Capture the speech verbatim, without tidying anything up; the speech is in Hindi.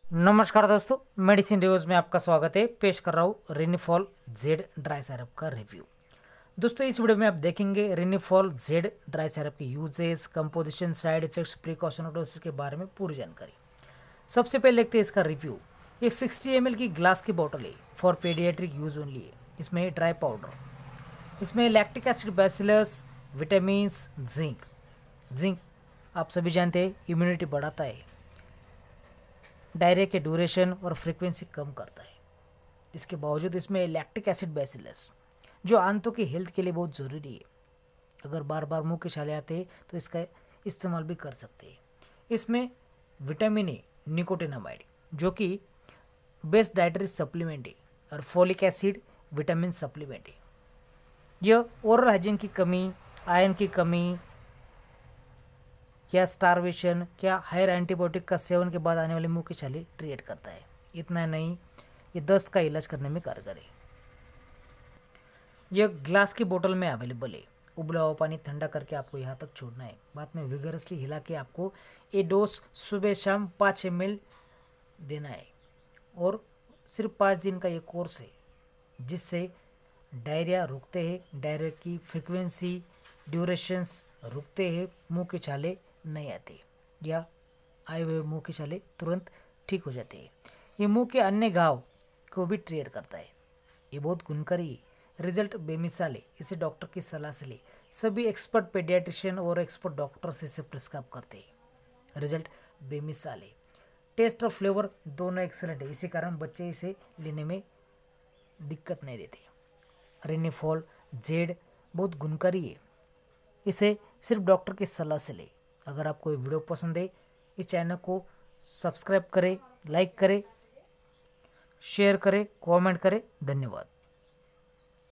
नमस्कार दोस्तों, मेडिसिन रिव्यूज में आपका स्वागत है। पेश कर रहा हूँ रिनिफॉल जेड ड्राई सिरप का रिव्यू। दोस्तों इस वीडियो में आप देखेंगे रिनिफॉल जेड ड्राई सिरप के uses, composition, side effects, precaution और डोसेस के बारे में पूरी जानकारी। सबसे पहले देखते हैं इसका रिव्यू। एक सिक्सटी एम एल की ग्लास की बॉटल है, फॉर पेडियाट्रिक यूज ओनली है। इसमें ड्राई पाउडर, इसमें lactic acid, bacillus, vitamin, zinc. Zinc आप सभी जानते हैं इम्यूनिटी बढ़ाता है, डायरिया के ड्यूरेशन और फ्रीक्वेंसी कम करता है। इसके बावजूद इसमें लैक्टिक एसिड, बैसिलस जो आंतों की हेल्थ के लिए बहुत ज़रूरी है। अगर बार बार मुंह के छाले आते हैं तो इसका इस्तेमाल भी कर सकते हैं। इसमें विटामिन ए, निकोटिनामाइड जो कि बेस्ट डाइटरी सप्लीमेंट है, और फोलिक एसिड विटामिन सप्लीमेंट है। यह ओरल हाइजीन की कमी, आयरन की कमी या स्टारवेशन क्या हायर एंटीबायोटिक का सेवन के बाद आने वाले मुंह की छाले ट्रीट करता है। इतना नहीं, ये दस्त का इलाज करने में कारगर है। यह ग्लास की बोतल में अवेलेबल है। उबला हुआ पानी ठंडा करके आपको यहाँ तक छोड़ना है। बाद में विगरसली हिला के आपको ये डोज सुबह शाम पाँच एम एल देना है, और सिर्फ पाँच दिन का ये कोर्स है, जिससे डायरिया रुकते हैं, डायरिया की फ्रिक्वेंसी, ड्यूरेशंस रुकते हैं, मुंह के छाले नहीं आते या आए हुए मुंह के छाले तुरंत ठीक हो जाते हैं। ये मुंह के अन्य घाव को भी ट्रीट करता है। ये बहुत गुणकारी है, रिजल्ट बेमिसाल है। इसे डॉक्टर की सलाह से ले। सभी एक्सपर्ट पेडियाट्रिशियन और एक्सपर्ट डॉक्टर्स इसे प्रिस्क्राइब करते हैं। रिजल्ट बेमिसाल है। टेस्ट और फ्लेवर दोनों एक्सेलेंट है, इसी कारण बच्चे इसे लेने में दिक्कत नहीं देते। रिनिफॉल जेड बहुत गुणकारी है, इसे सिर्फ डॉक्टर की सलाह से ले। अगर आपको ये वीडियो पसंद है, इस चैनल को सब्सक्राइब करें, लाइक करें, शेयर करें, कमेंट करें। धन्यवाद।